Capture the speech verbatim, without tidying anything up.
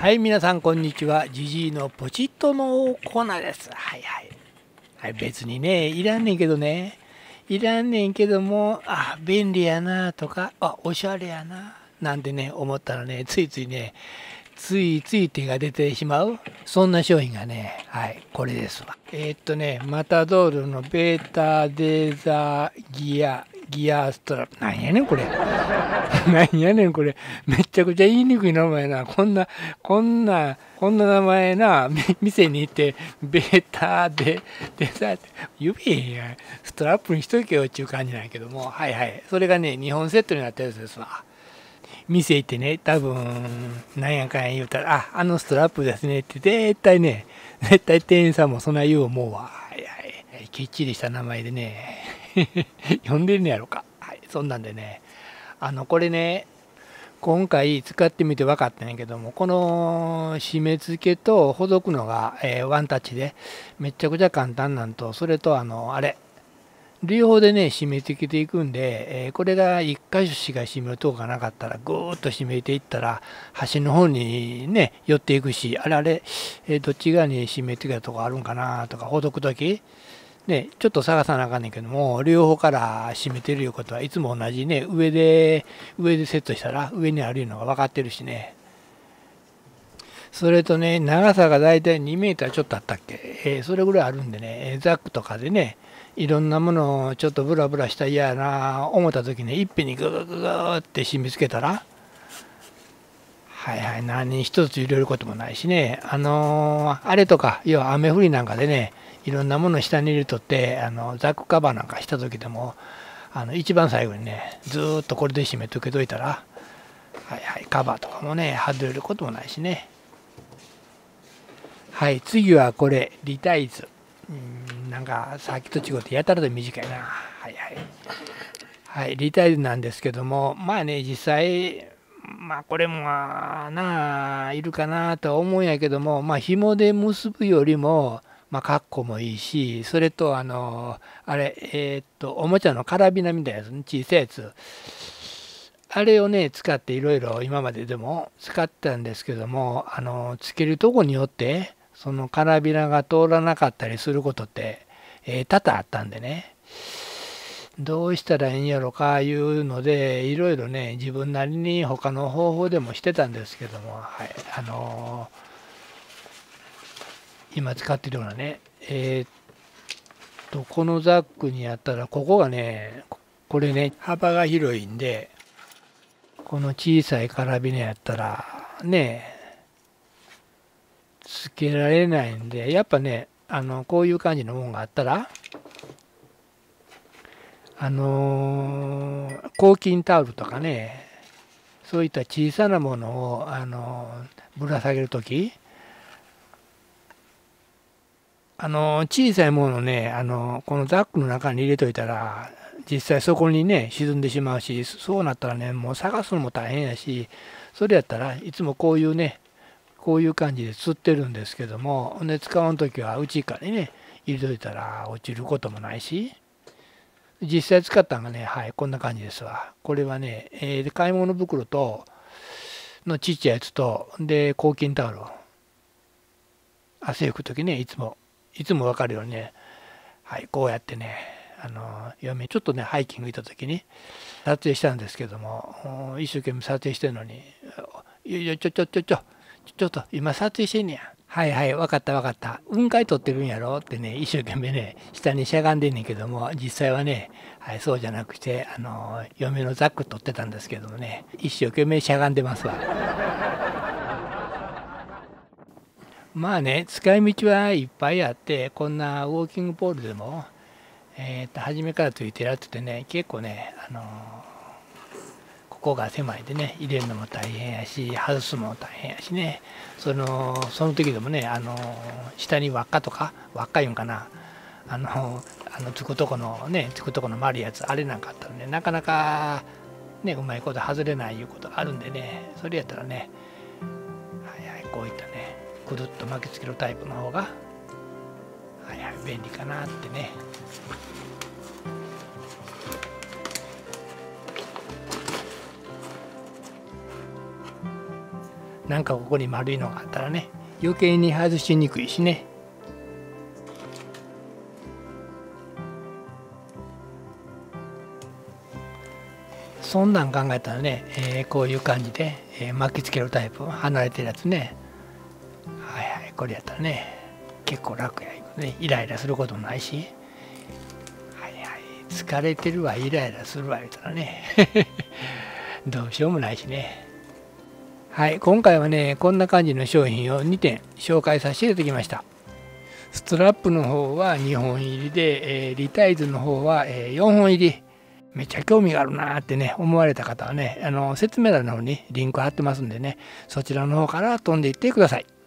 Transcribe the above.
はい、皆さんこんにちは。ジジイのポチッとのコーナーです。はいはい。はい、別にね、いらんねんけどね。いらんねんけども、あ、便利やなとか、あ、おしゃれやな、なんてね、思ったらね、ついついね、ついつい手が出てしまう、そんな商品がね、はい、これですわ。えー、っとね、マタドールのベータデザギア、ギアストラップ。なんやねんこれ。なんやねんこれ。めっちゃくちゃ言いにくい名前な。こんな、こんな、こんな名前な、店に行って、ベータで、デザって、言えへんやん。ストラップにしとけよっていう感じなんやけども、はいはい。それがね、にほんセットになったやつですわ。店行ってね、多分、なんやかんや言うたら、あ、あのストラップですねって、絶対ね、絶対店員さんもそんな言う思うわ。はいはい。きっちりした名前でね、呼んでるんやろか。はい、そんなんでね、あの、これね、今回使ってみて分かったんやけども、この締め付けとほどくのが、えーワンタッチで、めちゃくちゃ簡単なんと、それとあの、あれ、両方でね、締め付けていくんで、えーこれがいっ箇所しか締めるとこがなかったら、ぐーっと締めていったら、端の方にね、寄っていくし、あれあれ、えーどっち側に締め付けたとこあるんかなとか、ほどくとき、ね、ちょっと探さなあかんねんけども、両方から締めてるいうことはいつも同じね、上で、上でセットしたら上にあるのが分かってるしね。それとね、長さがだいたいにメーターちょっとあったっけ、えーそれぐらいあるんでね、ザックとかでね、いろんなものをちょっとブラブラしたら嫌やな思った時に、いっぺんにグーグーグーって締め付けたら、はいはい、何一つ入れることもないしね、あのーあれとか、要は雨降りなんかでね、いろんなもの下に入れとって、あのザックカバーなんかした時でも、あの一番最後にね、ずーっとこれで締めとけといたら、はいはい、カバーとかもね、外れることもないしね。はい、次はこれ、リタイズ。うん、なんかさっきと違ってやたらと短いな。はいはい。はい、リタイズなんですけども、まあね、実際、まあこれもまあなあ、いるかなとは思うんやけども、まあ紐で結ぶよりも、まあ、カッコもいいし、それとあの、あれ、えーっと、おもちゃのカラビナみたいなやつね、小さいやつ。あれをね、使っていろいろ今まででも使ったんですけども、あの、つけるとこによって、そのカラビナが通らなかったりすることって、えー多々あったんでね。どうしたらいいんやろかいうので、いろいろね、自分なりに他の方法でもしてたんですけども、はい、あのー今使ってるようなね、えーっと、このザックにやったら、ここがね、これね、幅が広いんで、この小さいカラビナやったら、ね、つけられないんで、やっぱね、あの、こういう感じのもんがあったら、あのー抗菌タオルとかね、そういった小さなものを、あのーぶら下げるとき、あのー小さいものをね、あのーこのザックの中に入れといたら、実際そこにね、沈んでしまうし、そうなったらね、もう探すのも大変やし、それやったらいつもこういうね、こういう感じで釣ってるんですけども、で使うときは内側にね、入れといたら落ちることもないし、実際使ったのがね、はい、こんな感じですわ。これはね、えー買い物袋と、のちっちゃいやつと、で、抗菌タオルを、汗拭くときね、いつも、いつもわかるようにね、はい、こうやってね、あの、嫁、ちょっとね、ハイキング行ったときに、撮影したんですけども、一生懸命撮影してるのに、いやいや、ちょちょちょちょ、ちょっと今撮影してんねや。はいはい、わかったわかった。雲海撮ってるんやろってね、一生懸命ね、下にしゃがんでんねんけども、実際はね、はい、そうじゃなくて、あの、嫁のザック撮ってたんですけどもね、一生懸命しゃがんでますわ。まあね、使い道はいっぱいあって、こんなウォーキングポールでも、えー、と初めからついてやっててね、結構ね、あのここが狭いでね、入れるのも大変やし、外すのも大変やしね、そのその時でもね、あの下に輪っかとか、輪っかいうんかな、あの、あのつくとこのね、つくとこの丸いやつ、あれなんかあったらね、なかなかね、うまいこと外れないいうことあるんでね、それやったらね、はいはい、こういったね、くるっと巻きつけるタイプの方が、はいはい、便利かなってね。 なんかここに丸いのがあったらね余計に外しにくいしね。そんなん考えたらね、えー、こういう感じで、えー、巻きつけるタイプ離れてるやつね、はいはい、これやったらね結構楽やね。イライラすることもないし、はいはい、疲れてるわイライラするわ言ったらねどうしようもないしね。はい、今回はねこんな感じの商品をにてん紹介させていただきました。ストラップの方はにほん入りで、えー、リタイズの方は、えー、よんほん入り。めっちゃ興味があるなーってね思われた方はね、あの説明欄の方にリンク貼ってますんでね、そちらの方から飛んでいってください。